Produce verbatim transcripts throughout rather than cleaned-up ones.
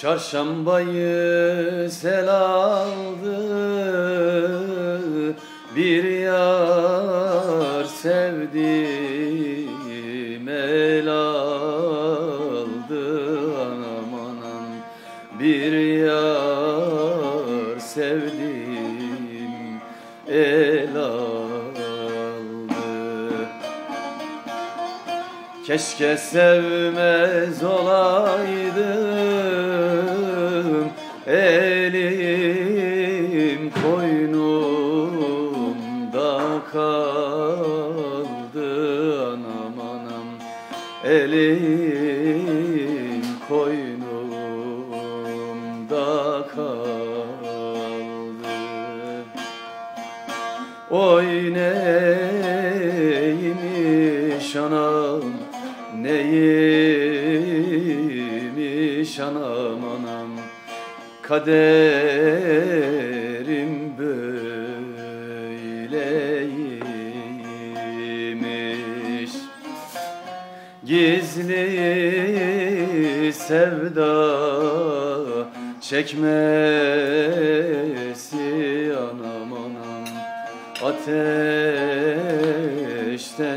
Çarşambayı sel aldı, bir yar sevdim el aldı. Anam anam, bir yar sevdim el aldı. Keşke sevmez olaydım, elim koynumda kaldı. Anam anam, elim koynumda kaldı. Oy neymiş anam, neymiş anam anam, kaderim böyleymiş. Gizli sevda çekmesi anam anam, ateşten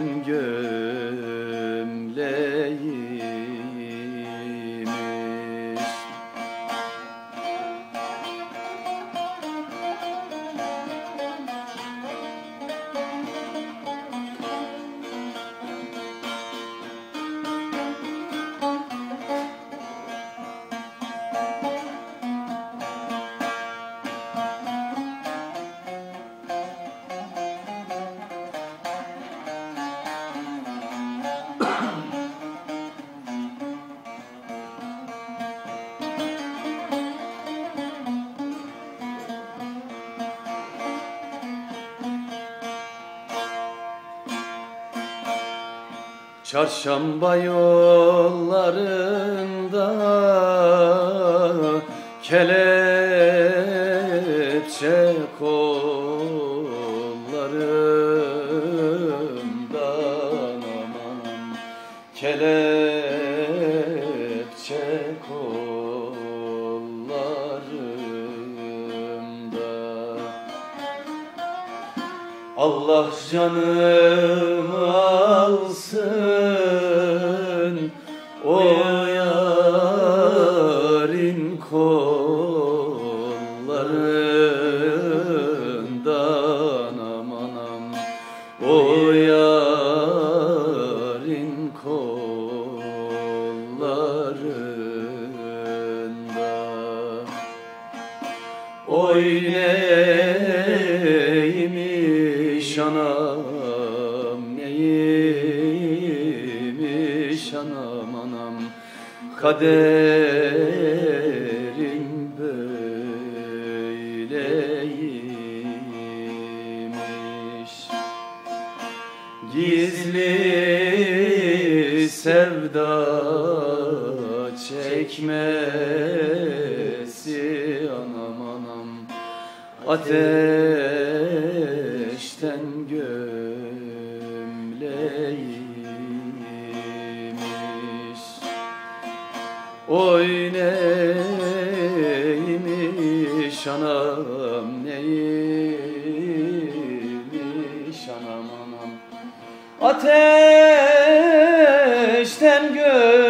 gömleğiymiş. Çarşamba yollarında kelepçe kollarımda, anam anam, kelepçe kollarımda. Allah canımı alsın o yarın kollarında, anam anam, o yarın kollarında. Oy neymiş anam, neymiş anam anam, kaderim böyleymiş. Gizli sevda çekmesi anam anam, ateşten gömleğiymiş. Oy neymiş anam, neymiş anam anam, ateşten gömleğiymiş.